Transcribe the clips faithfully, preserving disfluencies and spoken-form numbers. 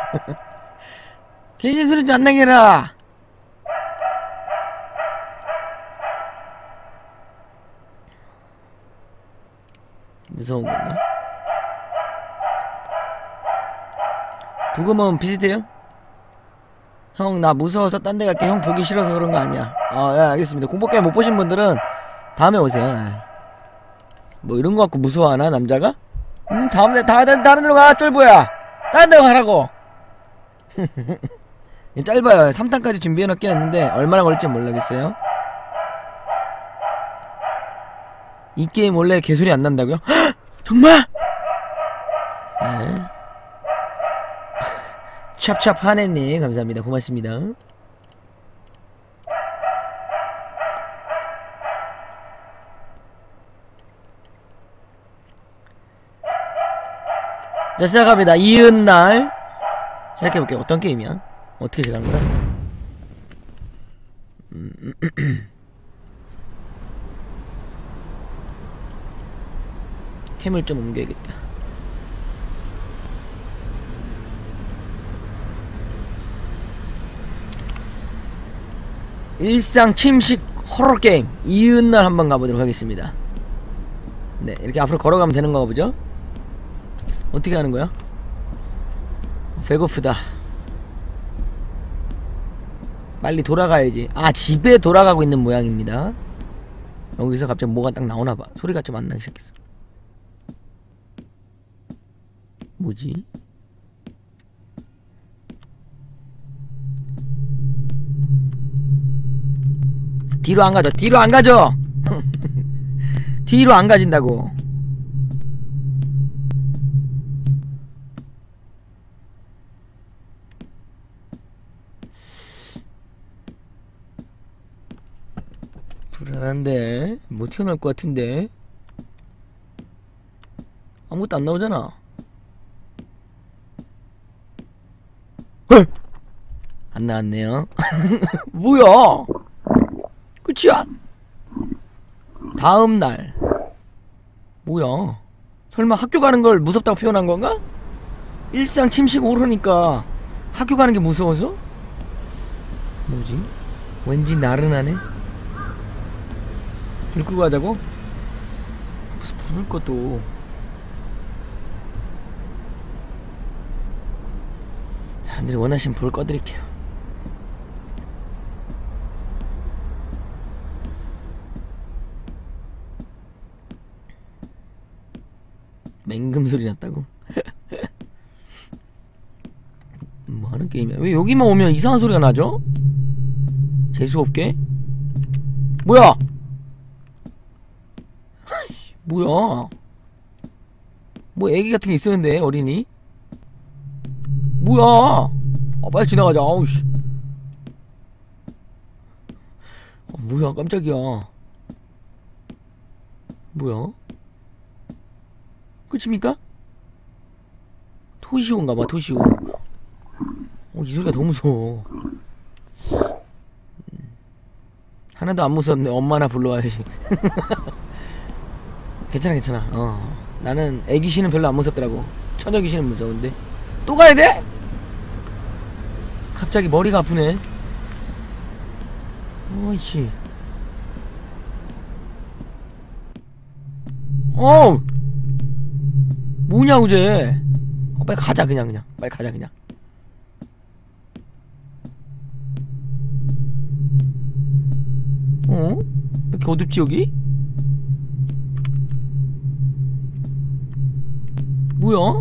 개짓 소리 좀 안 나게 해라. 무서운 건가? 부금은 비슷해요? 형 나 무서워서 딴 데 갈게. 형 보기 싫어서 그런 거 아니야. 어, 예, 알겠습니다. 공포게임 못 보신 분들은 다음에 오세요. 예. 뭐 이런 거 갖고 무서워하나 남자가? 음 다음에 다른 다른 데로 가. 쫄보야. 다른 데로 가라고. 짧아요. 삼 탄까지 준비해놓긴 했는데 얼마나 걸릴지 모르겠어요. 이 게임 원래 개소리 안 난다고요? 헉! 정말? 네. 찹찹 하네님 감사합니다. 고맙습니다. 자 시작합니다. 이은날 시작해볼게요. 어떤 게임이야? 어떻게 시작하는 거야? 음, 캠을 좀 옮겨야겠다. 일상 침식 호러 게임 이은날 한번 가보도록 하겠습니다. 네, 이렇게 앞으로 걸어가면 되는 건가 보죠? 어떻게 하는 거야? 배고프다. 빨리 돌아가야지. 아, 집에 돌아가고 있는 모양입니다. 여기서 갑자기 뭐가 딱 나오나봐. 소리가 좀 안 나기 시작했어. 뭐지? 뒤로 안 가죠. 뒤로 안 가죠. 뒤로 안 가진다고. 불안한데 못 튀어나올 것 같은데. 아무것도 안 나오잖아. 헐! 안 나왔네요. 뭐야? 끝이야? 다음날 뭐야? 설마 학교 가는 걸 무섭다고 표현한 건가? 일상 침식 오르니까 학교 가는 게 무서워서? 뭐지? 왠지 나른하네? 불 끄고 하자고? 무슨 불을 꺼 또. 사람들이 원하시면 불을 꺼드릴게요. 맹금 소리 났다고? 뭐하는 게임이야? 왜 여기만 오면 이상한 소리가 나죠? 재수없게? 뭐야? 뭐야? 뭐 애기 같은 게 있었는데 어린이? 뭐야? 아 빨리 지나가자. 아우씨. 아, 뭐야 깜짝이야. 뭐야? 끝입니까? 토시오인가봐. 토시오. 어, 이 소리가 너무 무서워. 하나도 안 무섭네. 엄마나 불러와야지. 괜찮아 괜찮아. 어 나는 애기씨는 별로 안 무섭더라고. 처녀귀신은 무서운데. 또 가야 돼? 갑자기 머리가 아프네. 어이씨. 어우 뭐냐고 쟤. 어, 빨리 가자 그냥 그냥 빨리 가자 그냥. 어? 이렇게 어둡지 여기? 뭐야?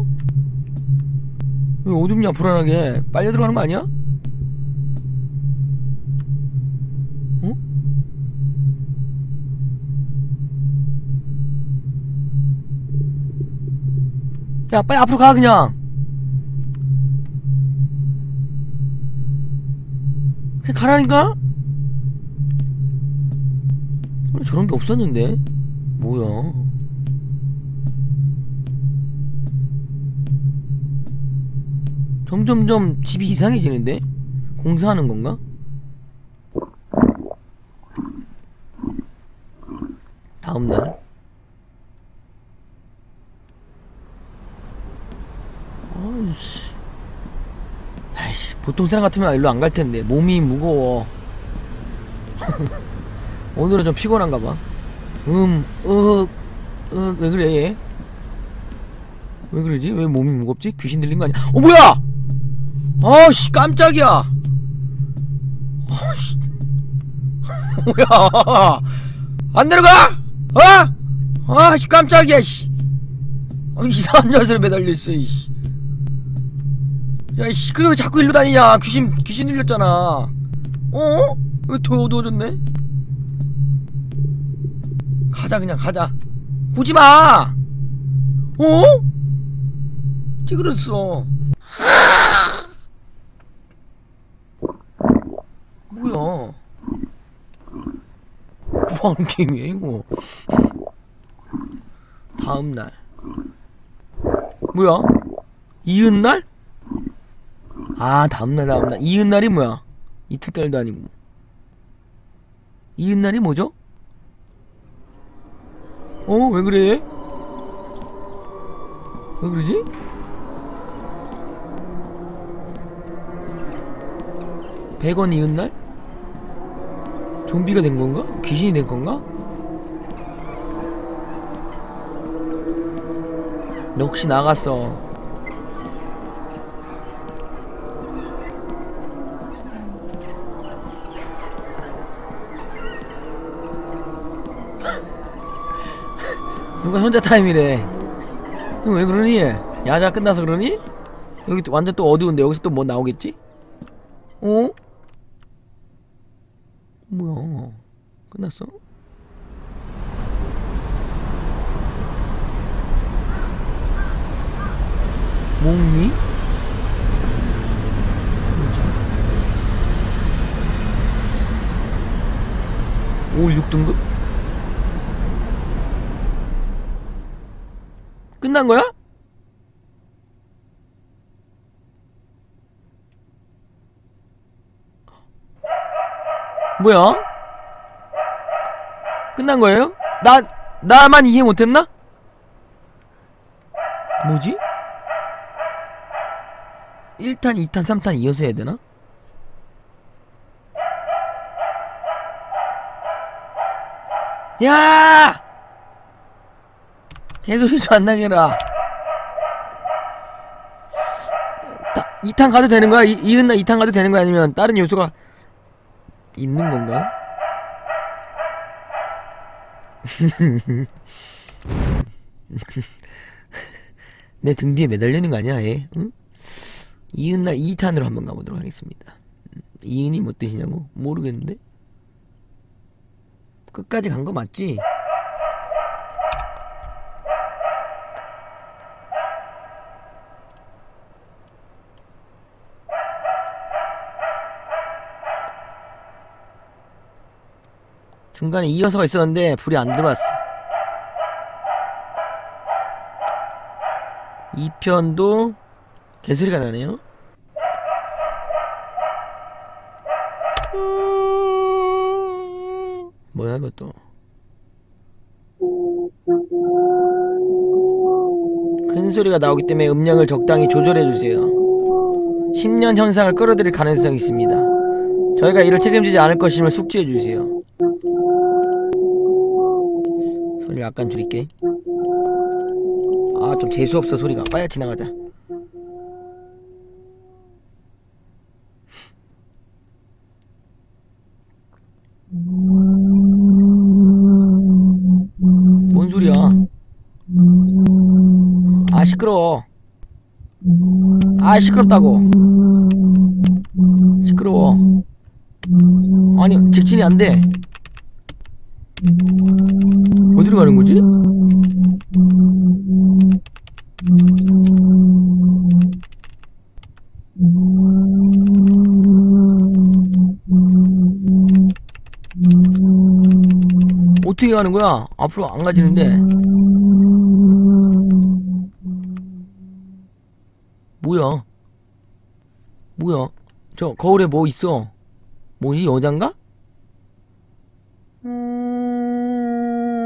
왜 어둡냐 불안하게. 빨려 들어가는 거 아니야? 어? 야 빨리 앞으로 가 그냥. 그냥 가라니까? 원래 저런 게 없었는데. 뭐야? 점점점 집이 이상해지는데? 공사하는 건가? 다음날 아이씨 아이씨, 보통 사람 같으면 일로 안 갈 텐데. 몸이 무거워. 오늘은 좀 피곤한가 봐. 음, 어, 어, 왜 그래, 얘? 왜 그러지? 왜 몸이 무겁지? 귀신 들린 거 아니야? 어, 뭐야! 아씨, 깜짝이야! 아씨. 뭐야! 안 내려가! 어? 아씨, 깜짝이야, 씨. 아, 이상한 자세로 매달려있어, 이씨. 야, 이씨, 그래, 왜 자꾸 일로 다니냐? 귀신, 귀신 들렸잖아. 어? 왜 더 어두워졌네? 가자, 그냥 가자. 보지 마! 어? 찌그러졌어. 뭐야? 뭐하는 게임이야, 이거? 다음날. 뭐야? 이은날? 아, 다음날, 다음날. 이은날이 뭐야? 이튿날도 아니고. 이은날이 뭐죠? 어? 왜 그래? 왜 그러지? 백 원 이은날? 좀비가 된 건가? 귀신이 된 건가? 너 혹시 나갔어? 누가 혼자 타임이래. 너 왜 그러니? 야자 끝나서 그러니? 여기 또 완전 또 어두운데 여기서 또 뭐 나오겠지? 어? 뭐야? 끝났어? 몽니? 뭐지? 오, 육 등급? 끝난 거야? 뭐야? 끝난 거예요? 나, 나만 이해 못했나? 뭐지? 일 탄, 이 탄, 삼 탄 이어서 해야 되나? 야! 개소리 좀 안 나게 해라. 이 탄 가도 되는 거야? 이, 이은나 이 탄 가도 되는 거야? 아니면 다른 요소가 있는 건가? 내 등 뒤에 매달려 있는 거 아니야, 얘? 응? 이은나 이 탄으로 한번 가보도록 하겠습니다. 이은이 뭐 뜻이냐고? 모르겠는데? 끝까지 간 거 맞지? 중간에 이어서가 있었는데 불이 안 들어왔어. 이 편도 개소리가 나네요. 뭐야 이것도. 큰 소리가 나오기 때문에 음량을 적당히 조절해주세요. 십 년 현상을 끌어들일 가능성이 있습니다. 저희가 이를 책임지지 않을 것임을 숙지해주세요. 소리 약간 줄일게. 아, 좀 재수없어 소리가. 빨리 지나가자. 뭔 소리야? 아, 시끄러워. 아, 시끄럽다고. 시끄러워. 아니, 직진이 안 돼. 어디로 가는 거지? 어떻게 가는 거야? 앞으로 안 가지는데. 뭐야? 뭐야? 저 거울에 뭐 있어? 뭐지? 여잔가?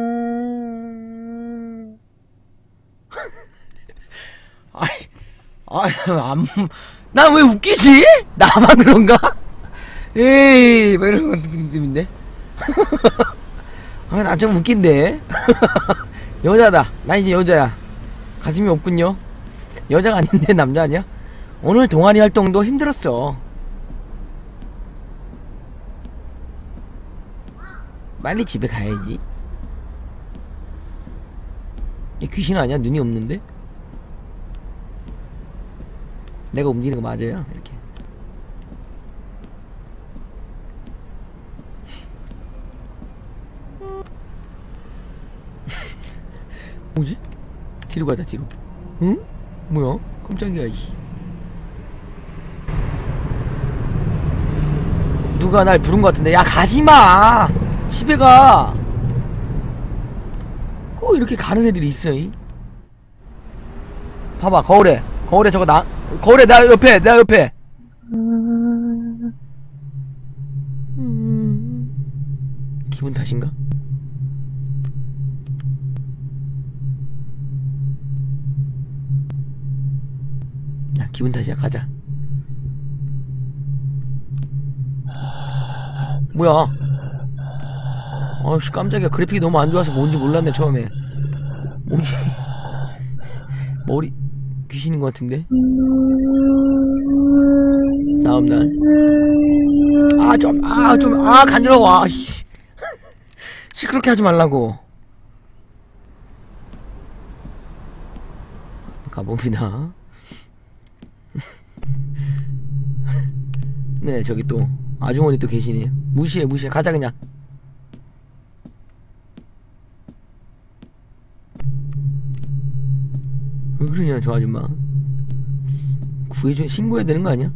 아니, 아, 안, 난 왜 웃기지? 나만 그런가? 에이, 뭐 이런 느낌인데? 아, 나 좀 웃긴데? 여자다. 나 이제 여자야. 가슴이 없군요. 여자가 아닌데 남자 아니야? 오늘 동아리 활동도 힘들었어. 빨리 집에 가야지. 이 귀신 아니야? 눈이 없는데? 내가 움직이는 거 맞아요? 이렇게. 뭐지? 뒤로 가자, 뒤로. 응? 뭐야? 깜짝이야, 이씨. 누가 날 부른 것 같은데. 야, 가지마! 집에 가! 꼭 이렇게 가는 애들이 있어, 이? 봐봐, 거울에. 거울에 저거 나, 거울에 나 옆에, 나 옆에. 음... 기분 탓인가? 야, 기분 탓이야. 가자. 뭐야? 아이씨, 깜짝이야. 그래픽이 너무 안 좋아서 뭔지 몰랐네, 처음에. 뭐지? 머리 귀신인 것 같은데? 다음 날. 아, 좀, 아, 좀, 아, 간지러워. 아, 씨. 시끄럽게 하지 말라고. 가봅니다. 네, 저기 또 아주머니 또 계시네. 무시해, 무시해. 가자 그냥. 왜 그러냐 저 아줌마. 구해줘. 신고해야 되는 거 아니야?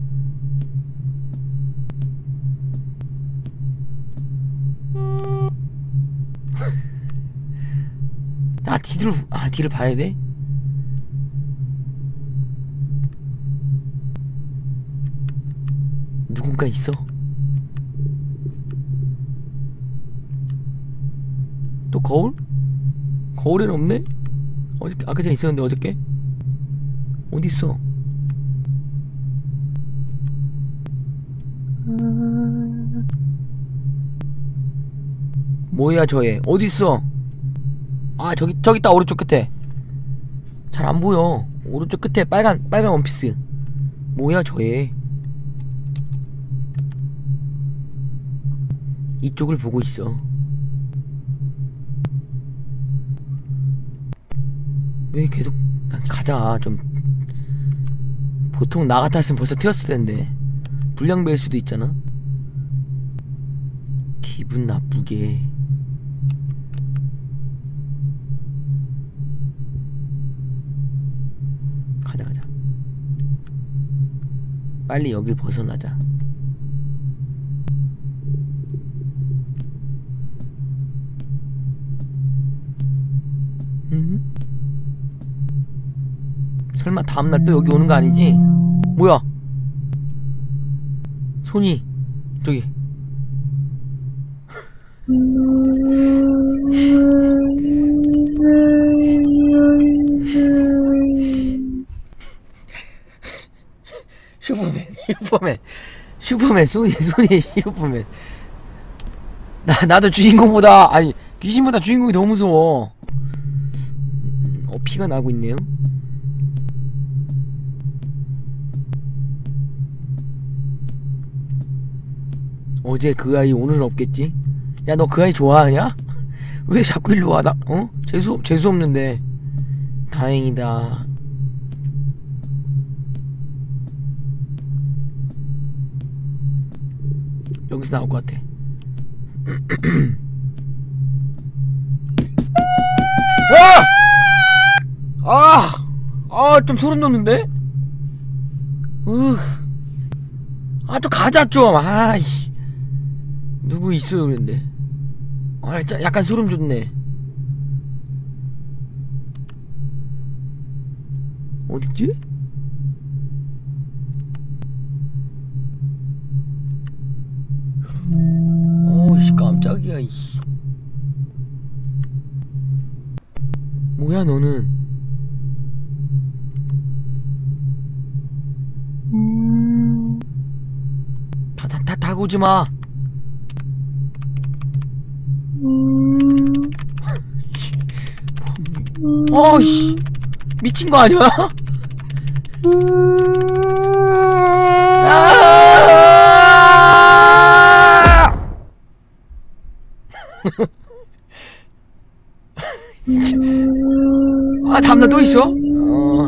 아, 뒤를, 아, 뒤를 봐야 돼? 누군가 있어. 또 거울? 거울에는 없네? 어저께, 아까 전에 있었는데 어저께? 어딨어? 뭐야 저애 어딨어? 아 저기 저기 있다. 오른쪽 끝에. 잘 안 보여. 오른쪽 끝에 빨간 빨간 원피스. 뭐야 저애. 이쪽을 보고 있어. 왜 계속 가자. 좀 보통 나 같았으면 벌써 튀었을 텐데. 불량배일 수도 있잖아. 기분 나쁘게. 가자 가자. 빨리 여길 벗어나자. 음? 설마 다음날 또 여기 오는 거 아니지? 뭐야? 손이 저기. 슈퍼맨, 슈퍼맨, 슈퍼맨, 손이, 손이, 슈퍼맨. 나, 나도 주인공보다, 아니, 귀신보다 주인공이 더 무서워. 어, 피가 나고 있네요. 어제 그 아이 오늘은 없겠지? 야, 너 그 아이 좋아하냐? 왜 자꾸 일로 와? 나, 어? 재수, 재수 없는데. 다행이다. 여기서 나올 것 같아. 아! 아! 아, 좀 소름 돋는데? 으. 아, 또 가자, 좀. 아이씨. 누구 있어요, 그랬는데. 아, 약간 소름 돋네. 어딨지? 어이씨, 깜짝이야, 이씨. 뭐야, 너는? 다가오지마. 어이씨 미친거 아니야? 아 다음날 또 있어? 어.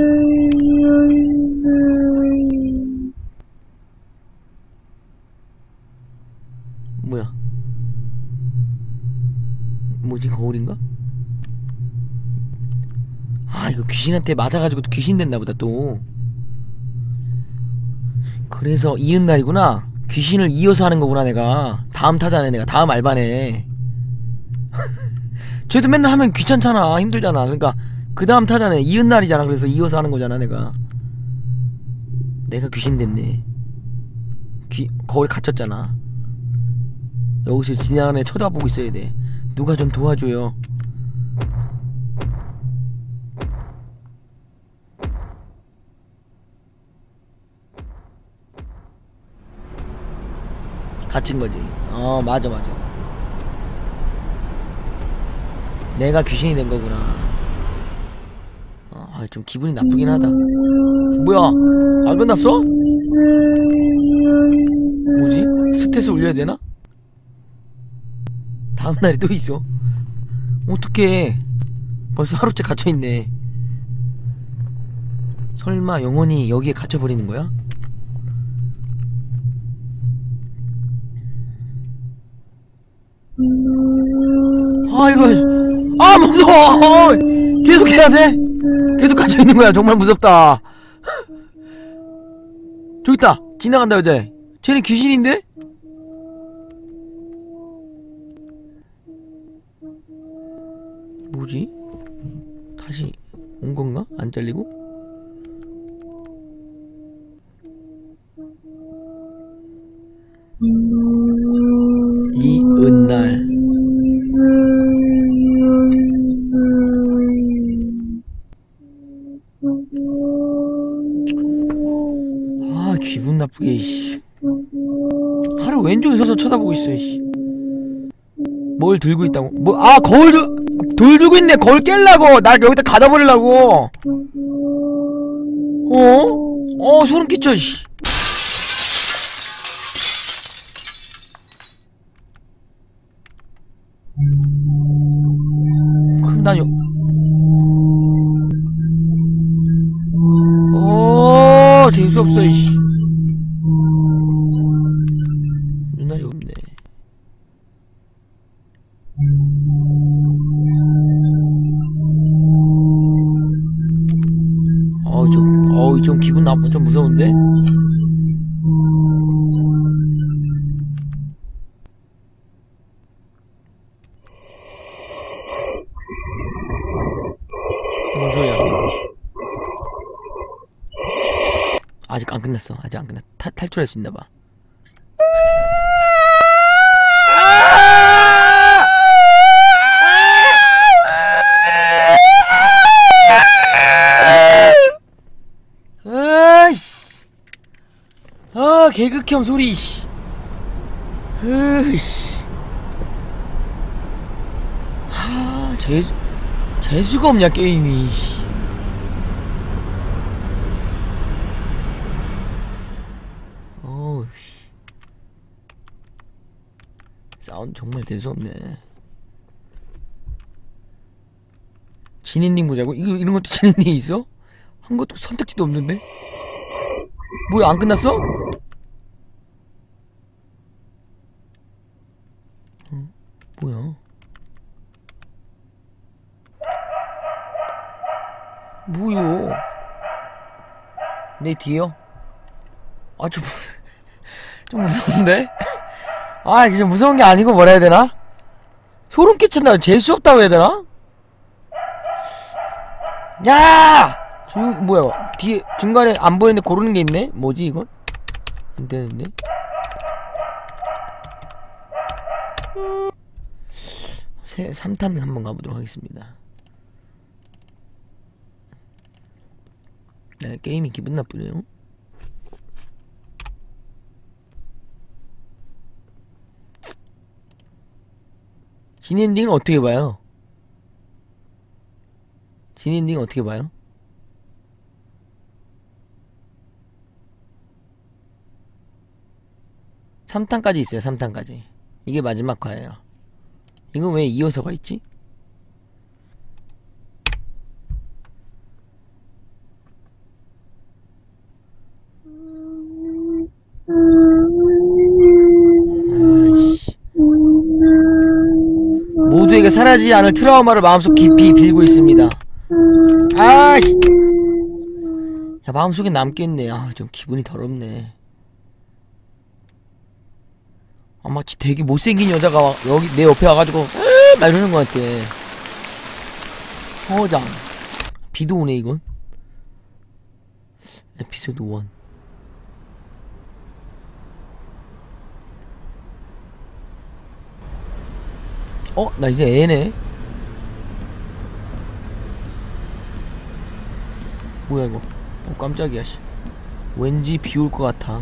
뭐야? 뭐지? 거울인가? 아 이거 귀신한테 맞아가지고 또 귀신 됐나보다 또. 그래서 이은날이구나. 귀신을 이어서 하는 거구나 내가. 다음 타자네 내가. 다음 알바네. 쟤도 맨날 하면 귀찮잖아. 힘들잖아. 그러니까 그 다음 타자네. 이은날이잖아. 그래서 이어서 하는 거잖아 내가. 내가 귀신 됐네. 귀 거울에 갇혔잖아. 여기서 지나가는 애 쳐다보고 있어야 돼. 누가 좀 도와줘요. 갇힌 거지. 어 맞아 맞아. 내가 귀신이 된 거구나. 어, 아, 좀 기분이 나쁘긴 하다. 뭐야? 안 끝났어? 뭐지? 스탯을 올려야 되나? 다음날이 또 있어. 어떡해. 벌써 하루째 갇혀있네. 설마 영원히 여기에 갇혀버리는 거야? 아 이거 아 무서워. 계속 해야 돼? 계속 갇혀있는 거야. 정말 무섭다. 저기 있다. 지나간다 여자. 쟤는 귀신인데? 뭐지? 다시 온 건가? 안 잘리고? 이은날. 아 기분 나쁘게 이씨. 하루 왼쪽에 서서 쳐다보고 있어 이씨. 뭘 들고 있다고? 뭐 아 거울 들 돌 들고 있네. 거울 깰라고. 날 여기다 가다 버리려고. 어? 어 소름 끼쳐 씨. 그럼 난 여... 오 재수없어 이씨. 눈알이 없네. 어우 좀 어우 좀 기분 나빠. 좀 무서운데? 뭔 소리야? 아직 안 끝났어. 아직 안 끝났. 탈 탈출할 수 있나 봐. 아이씨. 아 개극혐 소리 씨. 으이씨. 하 재수 재수가 없냐 게임이. 어우 씨. 사운드 정말 재수없네. 진인님 보자고? 이거 이런 것도 진인님이 있어? 한 것도 선택지도 없는데? 뭐야 안 끝났어? 어? 뭐야? 뭐요? 내 뒤에요? 아 좀 좀 무서운데? 아 이게 무서운 게 아니고 뭐라 해야 되나? 소름 끼친다. 재수없다고 해야 되나? 야! 조용 뭐야? 뒤에 중간에 안 보이는데 고르는 게 있네? 뭐지 이건? 안 되는데? 세, 삼 탄 한번 가보도록 하겠습니다. 네, 게임이 기분 나쁘네요. 진엔딩은 어떻게 봐요? 진엔딩은 어떻게 봐요? 삼 탄까지 있어요. 삼 탄까지. 이게 마지막 화예요. 이건 왜 이어서가 있지? 아이씨. 모두에게 사라지지 않을 트라우마를 마음속 깊이 빌고 있습니다. 아이씨. 야, 마음속에 남겠네. 아, 좀 기분이 더럽네. 아, 마치 되게 못생긴 여자가 와, 여기 내 옆에 와가지고 으으 막 이러는 것 같아. 서장. 비도 오네 이건. 에피소드 일. 어? 나 이제 애네. 뭐야 이거. 어 깜짝이야 씨. 왠지 비 올 것 같아.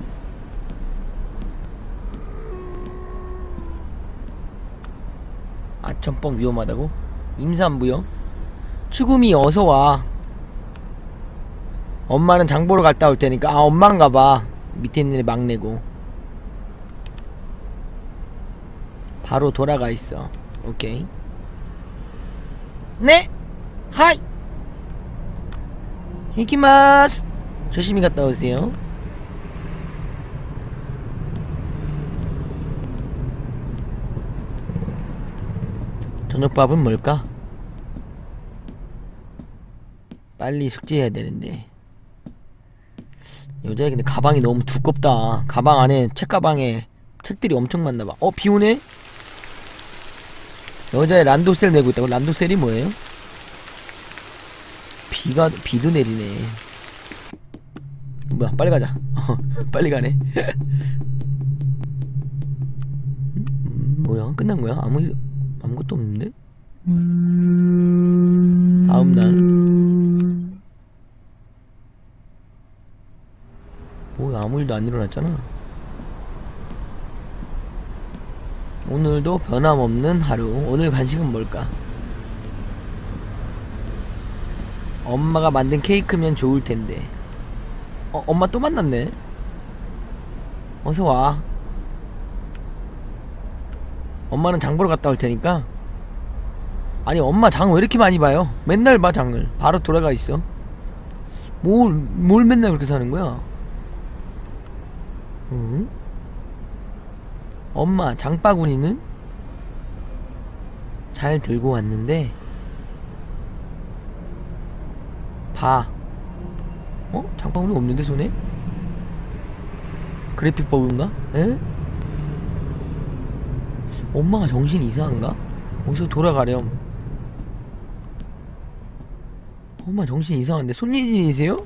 아첨뻥 위험하다고? 임산부요? 추구미 어서와. 엄마는 장보러 갔다 올 테니까. 아 엄마인가봐. 밑에 있는 애 막내고. 바로 돌아가 있어. 오케이. 네! 하이! 이키마스! 조심히 갔다 오세요. 저녁밥은 뭘까? 빨리 숙제해야 되는데. 여자애 근데 가방이 너무 두껍다. 가방 안에 책가방에 책들이 엄청 많나봐. 어 비오네? 여자애 란도셀 내고 있다고? 란도셀이 뭐예요? 비가 비도 내리네. 뭐야 빨리 가자. 빨리 가네. 음, 뭐야 끝난 거야? 아무 일 아무것도 없는데? 다음날. 뭐 아무 일도 안 일어났잖아. 오늘도 변함없는 하루. 오늘 간식은 뭘까? 엄마가 만든 케이크면 좋을텐데. 어 엄마 또 만났네. 어서와. 엄마는 장 보러 갔다 올 테니까. 아니 엄마 장 왜 이렇게 많이 봐요? 맨날 봐 장을. 바로 돌아가 있어. 뭘, 뭘 맨날 그렇게 사는 거야? 응? 엄마 장바구니는? 잘 들고 왔는데 봐. 어? 장바구니 없는데 손에? 그래픽 버그인가? 에? 엄마가 정신이 이상한가? 어디서 돌아가렴. 엄마 정신이 이상한데 손예진이세요?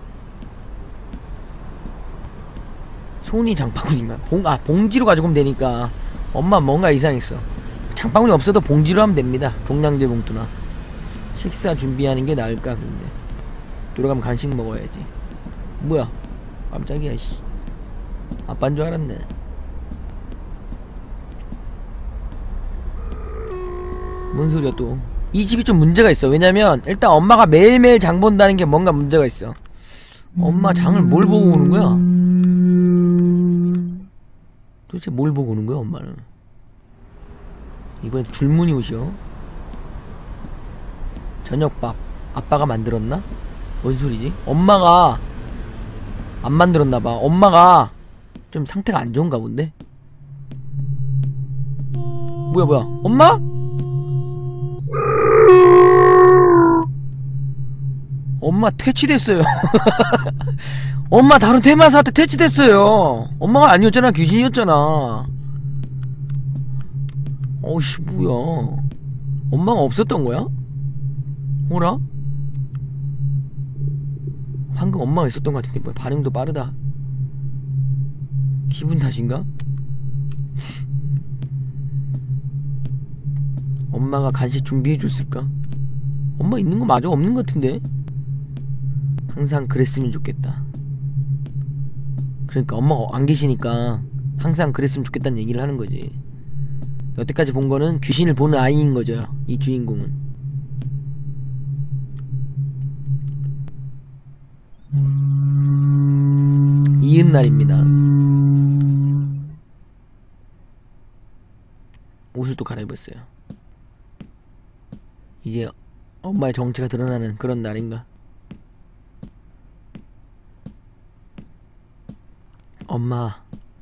손이 장바구니인가? 봉, 아 봉지로 가져오면 되니까. 엄마 뭔가 이상했어. 장바구니 없어도 봉지로 하면 됩니다. 종량제 봉투나. 식사 준비하는 게 나을까 근데. 들어가면 간식 먹어야지. 뭐야 깜짝이야 씨. 아빠인 줄 알았네. 뭔 소리야 또. 이 집이 좀 문제가 있어. 왜냐면 일단 엄마가 매일매일 장 본다는 게 뭔가 문제가 있어. 엄마 장을 뭘 보고 오는 거야? 도대체 뭘 보고 오는 거야 엄마는? 이번엔 줄무늬 옷이요. 저녁밥 아빠가 만들었나? 뭔 소리지? 엄마가 안 만들었나봐. 엄마가 좀 상태가 안 좋은가 본데? 뭐야 뭐야 엄마? 엄마 퇴치됐어요. 엄마 다른 테마사한테 퇴치됐어요. 엄마가 아니었잖아. 귀신이었잖아. 어이씨 뭐야. 엄마가 없었던 거야? 뭐라? 방금 엄마가 있었던 것 같은데 뭐야. 반응도 빠르다. 기분 탓인가? 엄마가 간식 준비해줬을까? 엄마 있는 거 맞아? 없는 것 같은데? 항상 그랬으면 좋겠다. 그러니까 엄마가 안 계시니까 항상 그랬으면 좋겠다는 얘기를 하는 거지. 여태까지 본 거는 귀신을 보는 아이인 거죠, 이 주인공은. 이은날입니다. 옷을 또 갈아입었어요. 이제 엄마의 정체가 드러나는 그런 날인가? 엄마.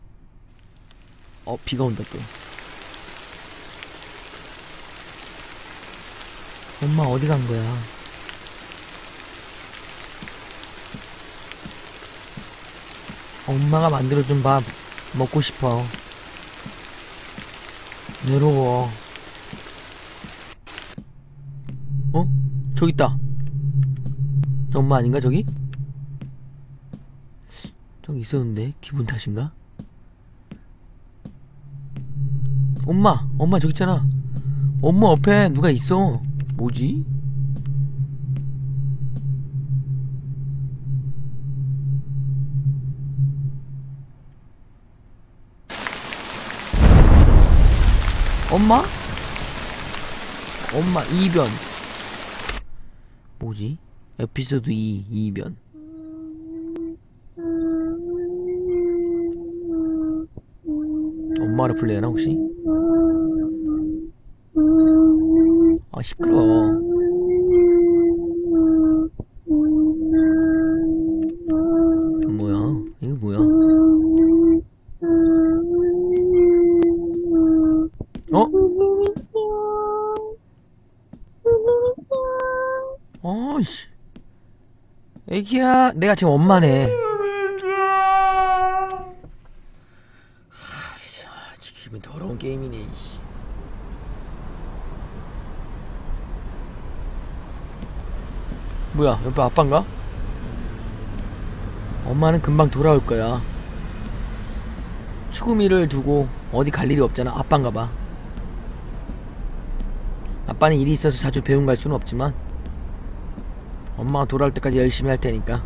어, 비가 온다 또. 엄마 어디 간 거야? 엄마가 만들어준 밥 먹고 싶어. 외로워. 어? 저기 있다. 저 엄마 아닌가 저기? 저기 있었는데 기분 탓인가? 엄마! 엄마 저기 있잖아. 엄마 옆에 누가 있어. 뭐지? 엄마? 엄마 이변. 뭐지? 에피소드 이 이변. 엄마를 불러야나 혹시? 아 시끄러워. 뭐야? 이거 뭐야? 어? 어이씨. 애기야, 내가 지금 엄마네. 하, 기분 더러운 게임이네. 이씨. 뭐야, 옆에 아빠인가? 엄마는 금방 돌아올 거야. 추구미를 두고 어디 갈 일이 없잖아. 아빠인가 봐. 아빠는 일이 있어서 자주 배움 갈 수는 없지만 엄마가 돌아올 때까지 열심히 할 테니까.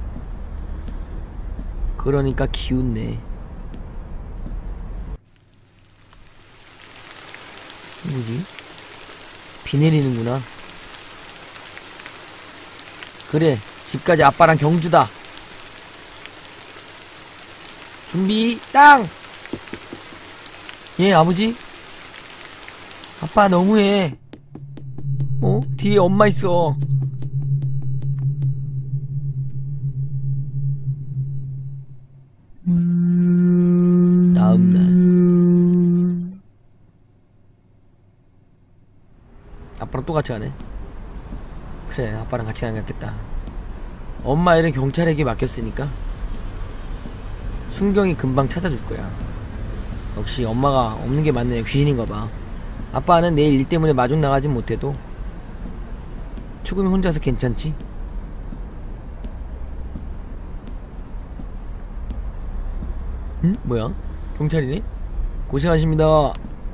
그러니까 기운내. 뭐지? 비 내리는구나. 그래, 집까지 아빠랑 경주다. 준비 땅! 예, 아버지? 아빠 너무해. 어? 뒤에 엄마 있어. 다음날 아빠랑 또 같이 가네. 그래, 아빠랑 같이 가는 게 낫겠다. 엄마 일은 경찰에게 맡겼으니까 순경이 금방 찾아줄 거야. 역시 엄마가 없는 게 맞네. 귀신인가봐. 아빠는 내일 일 때문에 마중 나가진 못해도 추금이 혼자서 괜찮지? 응? 뭐야? 경찰이네? 고생하십니다.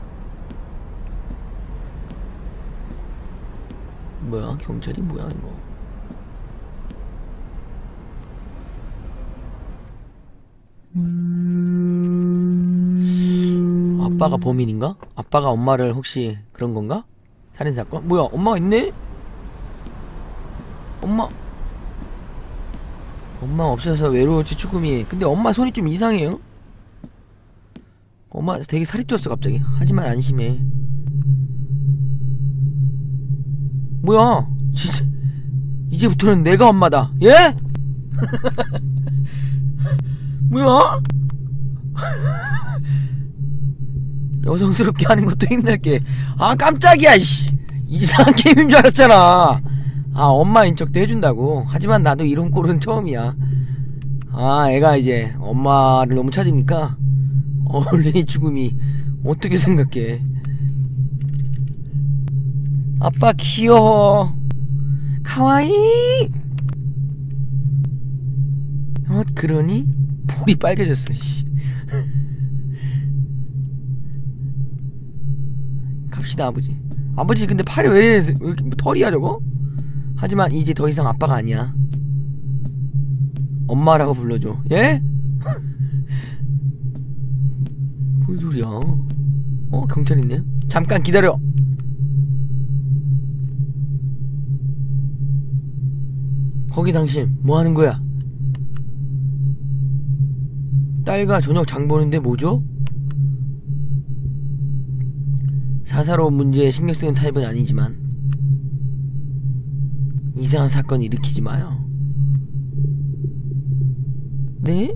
뭐야? 경찰이 뭐야 이거? 아빠가 범인인가? 아빠가 엄마를 혹시 그런 건가? 살인사건? 뭐야? 엄마가 있네? 엄마 엄마 없어서 외로웠지 추구미. 근데 엄마 손이 좀 이상해요. 엄마 되게 살이 쪘어 갑자기. 하지만 안심해. 뭐야 진짜 이제부터는 내가 엄마다. 예? 뭐야? 여성스럽게 하는 것도 힘들게. 아 깜짝이야 이씨. 이상한 게임인 줄 알았잖아. 아 엄마인 척도 해준다고. 하지만 나도 이런 꼴은 처음이야. 아 애가 이제 엄마를 너무 찾으니까 어린이 죽음이. 어떻게 생각해? 아빠 귀여워. 카와이. 어 그러니? 볼이 빨개졌어 씨. 갑시다 아버지. 아버지 근데 팔이 왜 이래, 왜 이렇게 털이야 저거? 하지만 이제 더 이상 아빠가 아니야. 엄마라고 불러줘. 예? 뭔 소리야? 어? 경찰 있네요? 잠깐 기다려. 거기 당신 뭐하는 거야? 딸과 저녁 장 보는데 뭐죠? 사사로운 문제에 신경 쓰는 타입은 아니지만 이상한 사건 일으키지 마요. 네?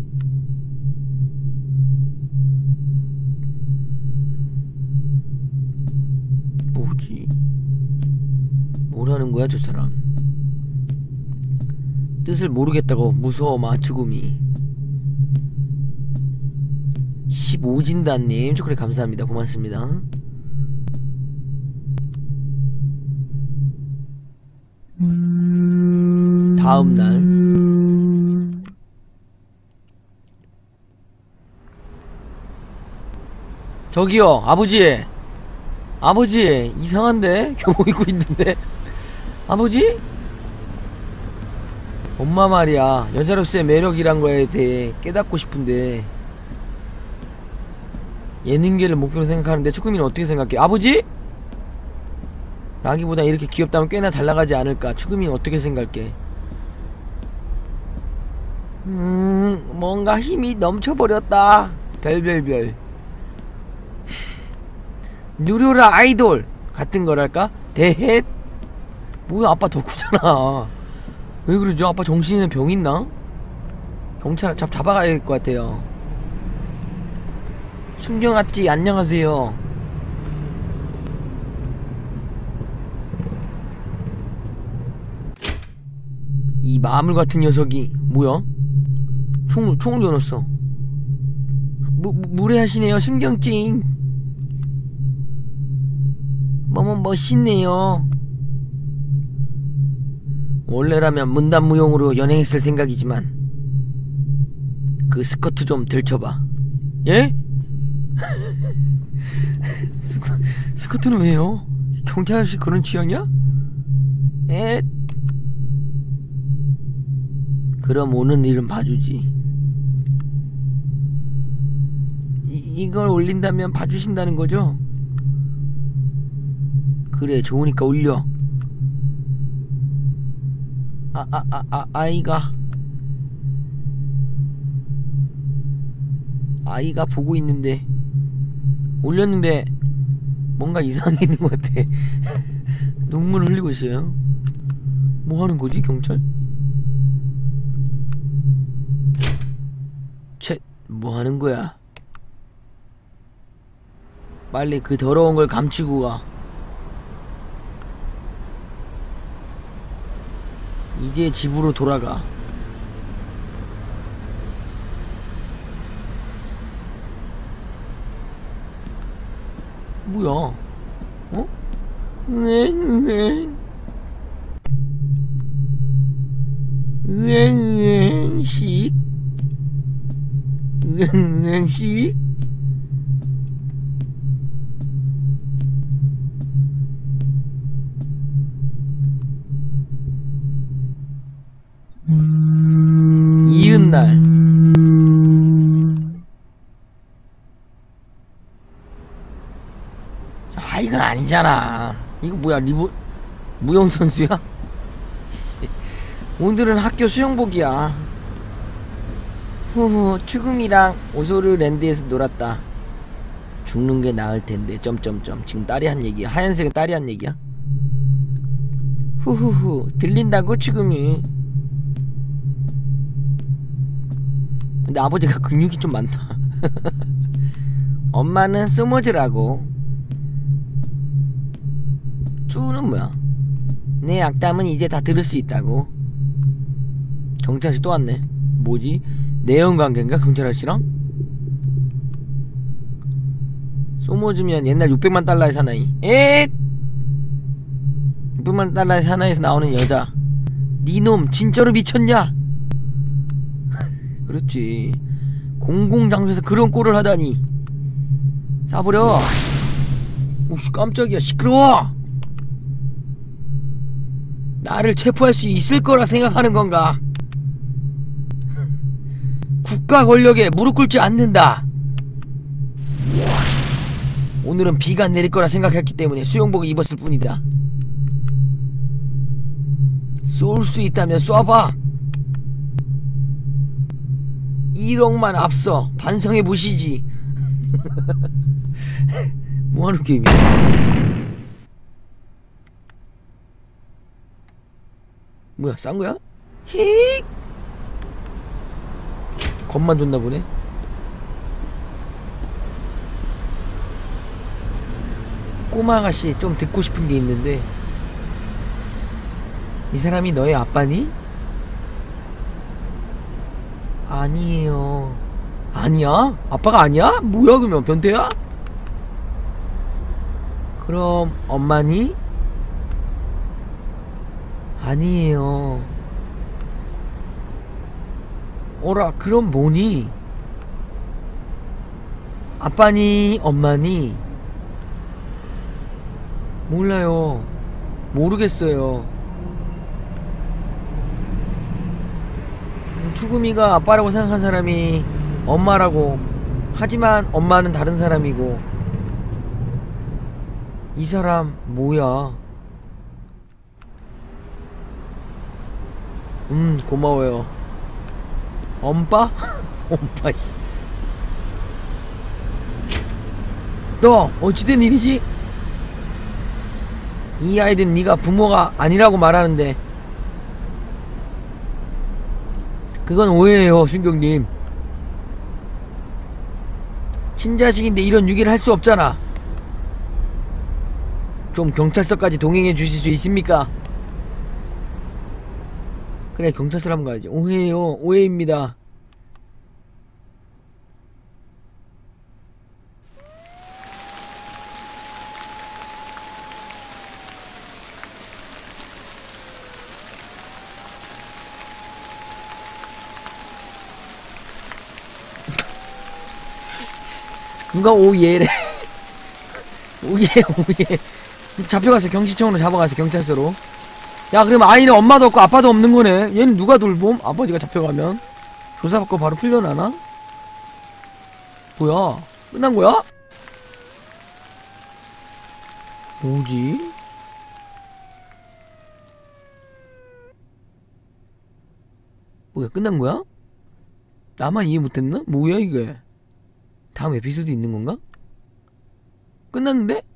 뭐지? 뭐라는 거야 저 사람? 뜻을 모르겠다고 무서워 마츠구미. 십오진단님 초콜릿 감사합니다. 고맙습니다. 다음날 저기요 아버지 아버지 이상한데? 교복 입고 있는데 아버지? 엄마 말이야 여자로서의 매력이란 거에 대해 깨닫고 싶은데 예능계를 목표로 생각하는데 추구미는 어떻게 생각해? 아버지? 라기보다 이렇게 귀엽다면 꽤나 잘나가지 않을까? 추구미는 어떻게 생각해? 음... 뭔가 힘이 넘쳐버렸다. 별별별. 누려라 아이돌! 같은 거랄까? 대헷? 뭐야 아빠 덕후잖아. 왜 그러죠? 아빠 정신에는 병 있나? 경찰 잡, 잡아가야 될 것 같아요. 순경아찌 안녕하세요. 이 마물 같은 녀석이 뭐야? 총, 총을 겨눴어. 무, 무, 무례하시네요 순경찡. 뭐뭐 멋있네요. 원래라면 문단무용으로 연행했을 생각이지만 그 스커트 좀 들춰봐. 예? 스커, 스커트는 왜요? 경찰 아저씨 그런 취향이야? 에? 그럼 오는 일은 봐주지. 이, 이걸 올린다면 봐주신다는 거죠? 그래 좋으니까 올려. 아, 아, 아, 아, 아이가 아이가 보고 있는데 올렸는데 뭔가 이상한 게 있는 것 같아. 눈물을 흘리고 있어요. 뭐 하는 거지 경찰? 채, 뭐 하는 거야? 빨리 그 더러운 걸 감추고 가. 이제 집으로 돌아가. 뭐야? 어? 으엥 으엥식 으엥식 이은날. 아 이건 아니잖아. 이거 뭐야 리보 무용선수야? 오늘은 학교 수영복이야. 후후 추금이랑 오소르랜드에서 놀았다. 죽는 게 나을 텐데 점점점. 지금 딸이 한 얘기야. 하얀색은 딸이 한 얘기야. 후후후 들린다고 추금이. 근데 아버지가 근육이 좀 많다. 엄마는 소머즈라고. 쭈는 뭐야? 내 악담은 이제 다 들을 수 있다고. 경찰 아저씨 또 왔네. 뭐지? 내연관계인가? 경찰 아저씨랑? 소머즈면 옛날 육백만 달러의 사나이. 엣! 육백만 달러의 사나이에서 나오는 여자. 니놈 진짜로 미쳤냐? 그렇지. 공공장소에서 그런 꼴을 하다니. 싸버려. 오씨 깜짝이야. 시끄러워. 나를 체포할 수 있을 거라 생각하는 건가? 국가 권력에 무릎 꿇지 않는다. 오늘은 비가 내릴 거라 생각했기 때문에 수영복을 입었을 뿐이다. 쏠 수 있다면 쏴봐. 일억만 앞서 반성해 보시지. 뭐하는 게임이야? 뭐야, 싼 거야? 히 겁만 줬나 보네. 꼬마 아가씨, 좀 듣고 싶은 게 있는데, 이 사람이 너의 아빠니? 아니에요. 아니야? 아빠가 아니야? 뭐야 그러면 변태야? 그럼 엄마니? 아니에요. 어라, 그럼 뭐니? 아빠니 엄마니? 몰라요. 모르겠어요. 추구미가 아빠라고 생각한 사람이 엄마라고, 하지만 엄마는 다른 사람이고. 이 사람 뭐야? 음 고마워요. 엄빠? 엄빠. 너 어찌된 일이지? 이 아이들은 네가 부모가 아니라고 말하는데. 그건 오해예요, 순경님. 친자식인데 이런 유기를 할 수 없잖아. 좀 경찰서까지 동행해 주실 수 있습니까? 그래, 경찰서로 한번 가야지. 오해예요. 오해입니다. 누가 오예래. 오예 오예. 잡혀가서 경시청으로 잡아가서 경찰서로. 야, 그럼 아이는 엄마도 없고 아빠도 없는 거네. 얘는 누가 돌봄? 아버지가 잡혀가면 조사받고 바로 풀려나나? 뭐야, 끝난 거야? 뭐지? 뭐야, 끝난 거야? 나만 이해 못했나? 뭐야 이게? 다음 에피소드 있는 건가? 끝났는데?